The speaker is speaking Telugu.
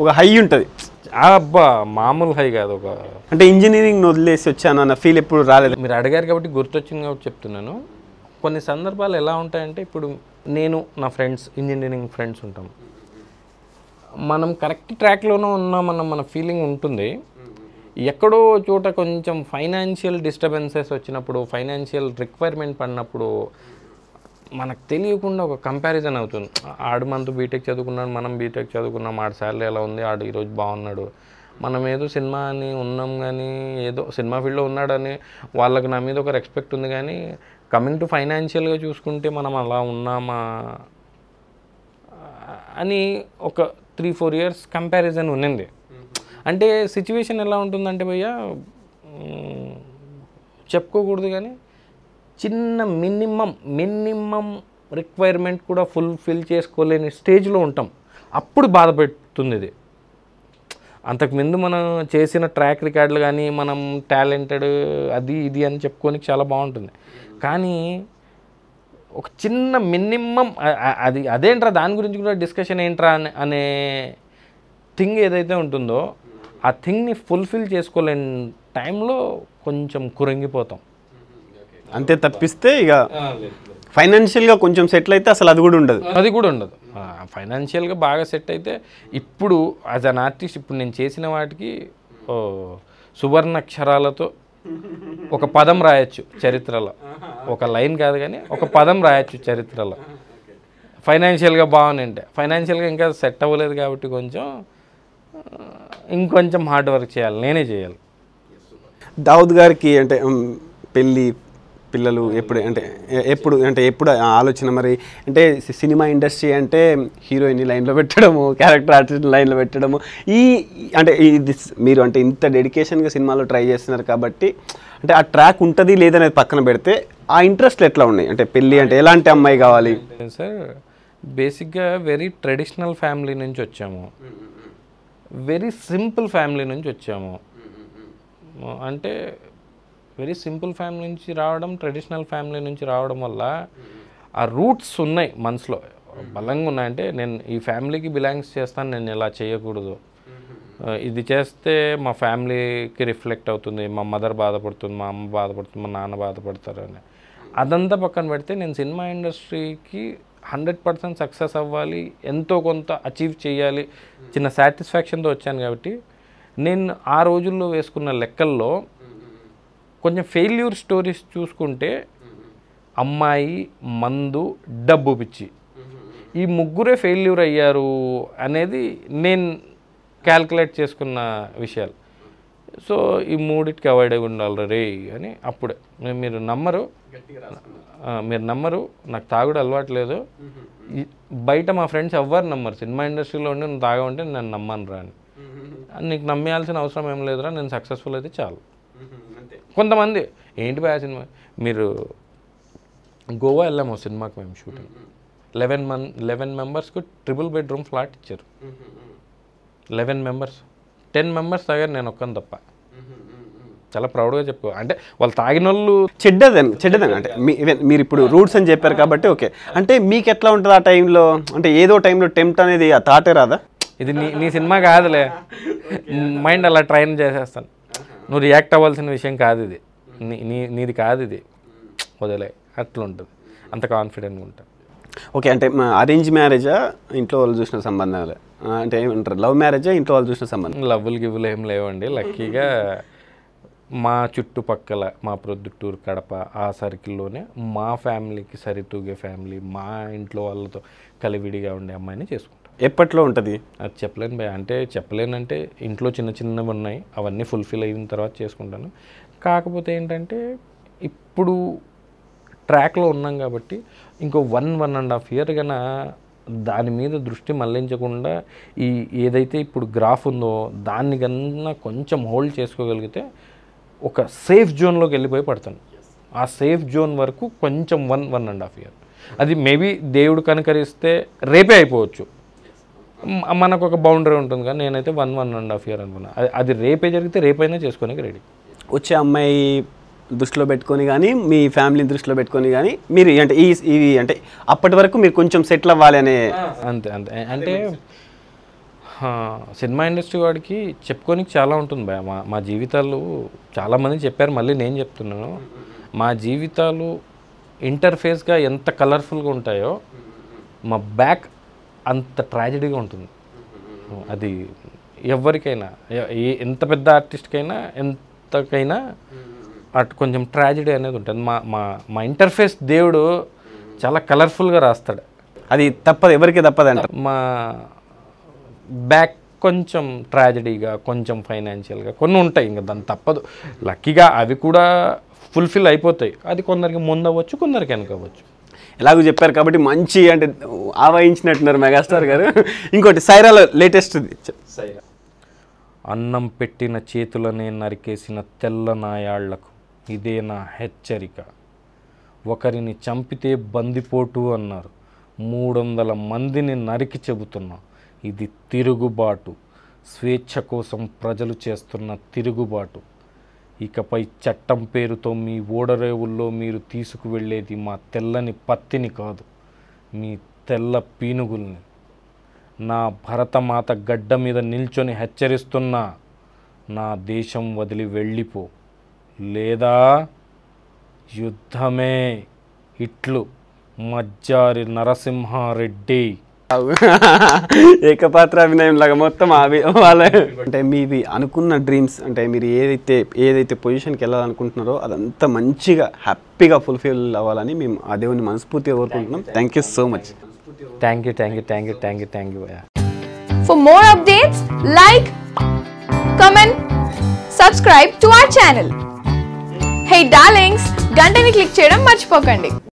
ఒక హై ఉంటుంది. అబ్బా మామూలు హై కాదు. ఒక అంటే ఇంజనీరింగ్ వదిలేసి వచ్చాను అన్న ఫీల్ ఎప్పుడు రాలేదు? మీరు అడిగారు కాబట్టి గుర్తొచ్చింది కాబట్టి చెప్తున్నాను. కొన్ని సందర్భాలు ఎలా ఉంటాయంటే, ఇప్పుడు నేను నా ఫ్రెండ్స్ ఇంజనీరింగ్ ఫ్రెండ్స్ ఉంటాం, మనం కరెక్ట్ ట్రాక్లోనే ఉన్నామన్న మన ఫీలింగ్ ఉంటుంది. ఎక్కడో చోట కొంచెం ఫైనాన్షియల్ డిస్టర్బెన్సెస్ వచ్చినప్పుడు, ఫైనాన్షియల్ రిక్వైర్మెంట్ పడినప్పుడు మనకు తెలియకుండా ఒక కంపారిజన్ అవుతుంది. ఆడు మనతో బీటెక్ చదువుకున్నాడు, మనం బీటెక్ చదువుకున్నాం, ఆడు శాలరీ ఎలా ఉంది, ఆడు ఈరోజు బాగున్నాడు, మనం ఏదో సినిమా అని ఉన్నాం కానీ ఏదో సినిమా ఫీల్డ్లో ఉన్నాడని వాళ్ళకి నా మీద ఒక రెస్పెక్ట్ ఉంది. కానీ కమింగ్ టు ఫైనాన్షియల్గా చూసుకుంటే మనం అలా ఉన్నామా అని ఒక 3-4 years కంపారిజన్ ఉన్నింది. అంటే సిచ్యువేషన్ ఎలా ఉంటుందంటే భయ్య, చెప్పుకోకూడదు కానీ చిన్న మినిమం రిక్వైర్మెంట్ కూడా ఫుల్ఫిల్ చేసుకోలేని స్టేజ్లో ఉంటాం. అప్పుడు బాధ పెడుతుంది ఇది. అంతకుముందు మనం చేసిన ట్రాక్ రికార్డులు కానీ మనం టాలెంటెడ్ అది ఇది అని చెప్పుకోనికి చాలా బాగుంటుంది. కానీ ఒక చిన్న మినిమం అది అదేంట్రా, దాని గురించి కూడా డిస్కషన్ ఏంట్రా అనే థింగ్ ఏదైతే ఉంటుందో ఆ థింగ్ని ఫుల్ఫిల్ చేసుకోలేని టైంలో కొంచెం కురింగిపోతాం. అంతే తప్పిస్తే ఇక ఫైనాన్షియల్గా కొంచెం సెటిల్ అయితే అసలు అది కూడా ఉండదు. ఫైనాన్షియల్గా బాగా సెట్ అయితే ఇప్పుడు యాజ్ అన్ ఆర్టిస్ట్ ఇప్పుడు నేను చేసిన వాటికి సువర్ణాక్షరాలతో ఒక పదం రాయొచ్చు చరిత్రలో. ఒక లైన్ కాదు కానీ ఒక పదం రాయొచ్చు చరిత్రలో. ఫైనాన్షియల్గా బాగుందంటే, ఫైనాన్షియల్గా ఇంకా సెట్ అవ్వలేదు కాబట్టి ఇంకొంచెం హార్డ్ వర్క్ చేయాలి, నేనే చేయాలి. దావుద్ గారికి అంటే పెళ్ళి పిల్లలు ఎప్పుడు ఆలోచన మరి? అంటే సినిమా ఇండస్ట్రీ అంటే హీరోయిన్ని లైన్లో పెట్టడము, క్యారెక్టర్ ఆర్టిస్ట్ లైన్లో పెట్టడము, అంటే ఇది మీరు అంటే ఇంత డెడికేషన్గా సినిమాలో ట్రై చేస్తున్నారు కాబట్టి అంటే ఆ ట్రాక్ ఉంటుంది లేదనేది పక్కన పెడితే ఆ ఇంట్రెస్ట్లు ఎట్లా ఉన్నాయి? అంటే పెళ్ళి అంటే ఎలాంటి అమ్మాయి కావాలి సార్? బేసిక్గా వెరీ ట్రెడిషనల్ ఫ్యామిలీ నుంచి వచ్చాము, వెరీ సింపుల్ ఫ్యామిలీ నుంచి వచ్చాము. అంటే వెరీ సింపుల్ ఫ్యామిలీ నుంచి రావడం, ట్రెడిషనల్ ఫ్యామిలీ నుంచి రావడం వల్ల ఆ రూట్స్ ఉన్నాయి మనసులో, బలంగా ఉన్నాయంటే నేను ఈ ఫ్యామిలీకి బిలాంగ్స్ చేస్తాను, నేను ఇలా చేయకూడదు, ఇది చేస్తే మా ఫ్యామిలీకి రిఫ్లెక్ట్ అవుతుంది, మా మదర్ బాధపడుతుంది, మా అమ్మ బాధపడుతుంది, మా నాన్న బాధపడతారు అని అదంతా పక్కన పెడితే నేను సినిమా ఇండస్ట్రీకి 100% సక్సెస్ అవ్వాలి, ఎంతో కొంత అచీవ్ చేయాలి, చిన్న సాటిస్ఫాక్షన్తో వచ్చాను. కాబట్టి నేను ఆ రోజుల్లో వేసుకున్న లెక్కల్లో కొంచెం ఫెయిల్యూర్ స్టోరీస్ చూసుకుంటే అమ్మాయి, మందు, డబ్బు పిచ్చి, ఈ ముగ్గురే ఫెయిల్యూర్ అయ్యారు అనేది నేను క్యాల్కులేట్ చేసుకున్న విషయాలు. సో ఈ మూడిటికి అవాయిడ్ అయి ఉండాలి రే అని. అప్పుడే మీరు నమ్మరు, నాకు తాగుడు అలవాటు లేదు, బయట మా ఫ్రెండ్స్ ఎవ్వరు నమ్మరు, సినిమా ఇండస్ట్రీలో ఉండి నువ్వు తాగమంటే నేను నమ్మను రా అని. నీకు నమ్మేయాల్సిన అవసరం ఏం లేదురా, నేను సక్సెస్ఫుల్ అయితే చాలు. కొంతమంది ఏంటి బాగా సినిమా, మీరు గోవా వెళ్ళాము సినిమాకి, మేము షూటింగ్ 11 మెంబర్స్కి ట్రిపుల్ బెడ్రూమ్ ఫ్లాట్ ఇచ్చారు. 11 మెంబర్స్, 10 మెంబర్స్ తాగారు, నేను ఒక్కని తప్ప. చాలా ప్రౌడ్గా చెప్పుకో. అంటే వాళ్ళు తాగిన వాళ్ళు చెడ్డదని అంటే మీరు ఇప్పుడు రూట్స్ అని చెప్పారు కాబట్టి ఓకే. అంటే మీకు ఎట్లా ఉంటుంది ఆ టైంలో? అంటే ఏదో టైంలో టెంప్ట్ అనేది ఆ థాటే రాదా? ఇది నీ సినిమా కాదులే, మైండ్ అలా ట్రైన్ చేసేస్తాను, నువ్వు రియాక్ట్ అవ్వాల్సిన విషయం కాదు ఇది, నీది కాదు ఇది, వదిలే, అట్లా ఉంటుంది, అంత కాన్ఫిడెంట్గా ఉంటాను. ఓకే. అంటే అరేంజ్ మ్యారేజా, ఇంట్లో వాళ్ళు చూసిన సంబంధాలు, అంటే ఏమంటారు లవ్ మ్యారేజా, ఇంట్లో వాళ్ళు చూసిన సంబంధం? లవ్వులు గివ్వులు ఏం లేవండి. లక్కీగా మా చుట్టుపక్కల మా ప్రొద్దుటూరు, కడప ఆ సర్కిల్లోనే మా ఫ్యామిలీకి సరితూగే ఫ్యామిలీ, మా ఇంట్లో వాళ్ళతో కలివిడిగా ఉండే అమ్మాయిని చేసుకుంటాం. ఎప్పట్లో ఉంటుంది అది చెప్పలేను భయ. అంటే చెప్పలేనంటే ఇంట్లో చిన్నవి ఉన్నాయి, అవన్నీ ఫుల్ఫిల్ అయిన తర్వాత చేసుకుంటాను. కాకపోతే ఏంటంటే ఇప్పుడు ట్రాక్లో ఉన్నాం కాబట్టి ఇంకో 1.5 year కన్నా దాని మీద దృష్టి మళ్లించకుండా ఏదైతే ఇప్పుడు గ్రాఫ్ ఉందో దాన్ని కన్నా కొంచెం హోల్డ్ చేసుకోగలిగితే ఒక సేఫ్ జోన్లోకి వెళ్ళిపోయి పడతాను. ఆ సేఫ్ జోన్ వరకు కొంచెం 1.5 year, అది మేబీ దేవుడు కనుకరిస్తే రేపే అయిపోవచ్చు, మనకు ఒక బౌండరీ ఉంటుంది. కానీ నేనైతే 1.5 year అనుకున్నా. అది రేపే జరిగితే రేపైనా చేసుకోనికి రెడీ. వచ్చే అమ్మాయి దృష్టిలో పెట్టుకొని కానీ మీ ఫ్యామిలీని దృష్టిలో పెట్టుకొని కానీ మీరు అంటే ఇవి అంటే అప్పటి వరకు మీరు కొంచెం సెటిల్ అవ్వాలి అనే అంతే. అంటే సినిమా ఇండస్ట్రీ వాడికి చెప్పుకోనికి చాలా ఉంటుంది భయ. మా జీవితాలు చాలామంది చెప్పారు, మళ్ళీ నేను చెప్తున్నాను. మా జీవితాలు ఇంటర్ఫేస్గా ఎంత కలర్ఫుల్గా ఉంటాయో మా బ్యాక్ అంత ట్రాజడీగా ఉంటుంది. అది ఎవరికైనా, ఎంత పెద్ద ఆర్టిస్ట్కైనా ఎంతకైనా అటు కొంచెం ట్రాజడీ అనేది ఉంటుంది. మా ఇంటర్ఫేస్ దేవుడు చాలా కలర్ఫుల్గా రాస్తాడు. అది తప్పదు, ఎవరికి తప్పదు అంట. మా బ్యాక్ కొంచెం ట్రాజడీగా, కొంచెం ఫైనాన్షియల్గా కొన్ని ఉంటాయి, ఇంకా దాన్ని తప్పదు. లక్కీగా అవి కూడా ఫుల్ఫిల్ అయిపోతాయి. అది కొందరికి ముందు అవ్వచ్చు, కొందరికి వెనక అవ్వచ్చు. ఎలాగో చెప్పారు కాబట్టి మంచి అంటే ఆవాహించినట్టున్నారు మెగాస్టార్ గారు. ఇంకోటి సైరాలో లేటెస్ట్ సైరా. అన్నం పెట్టిన చేతులనే నరికేసిన తెల్ల నాయాళ్లకు ఇదే నా హెచ్చరిక. ఒకరిని చంపితే బందిపోటు అన్నారు, 300 మందిని నరికి చెబుతున్నా. ఇది తిరుగుబాటు, స్వేచ్ఛ కోసం ప్రజలు చేస్తున్న తిరుగుబాటు. ఇకపై చట్టం పేరుతో మీ ఓడరేవుల్లో మీరు తీసుకువెళ్ళేది మా తెల్లని పత్తిని కాదు, మీ తెల్ల పీనుగుల్ని. నా భరతమాత గడ్డ మీద నిల్చొని హెచ్చరిస్తున్నా, నా దేశం వదిలి వెళ్ళిపో, లేదా యుద్ధమే. ఇట్లు మజ్జారి నరసింహారెడ్డి. ఏకపాత్ర అభినయం లాగా మొత్తం అవి వాళ్ళ అంటే మీవి అనుకున్న డ్రీమ్స్, అంటే మీరు ఏదైతే పొజిషన్కి వెళ్ళాలనుకుంటున్నారో అదంతా మంచిగా హ్యాపీగా ఫుల్ఫిల్ అవ్వాలని మేము ఆ దేవుని మనస్ఫూర్తిగా కోరుకుంటున్నాం. Thank you so much. Thank you. For more updates, like, comment, subscribe to our channel. Hey darlings, గంటని click చేయడం మర్చిపోకండి.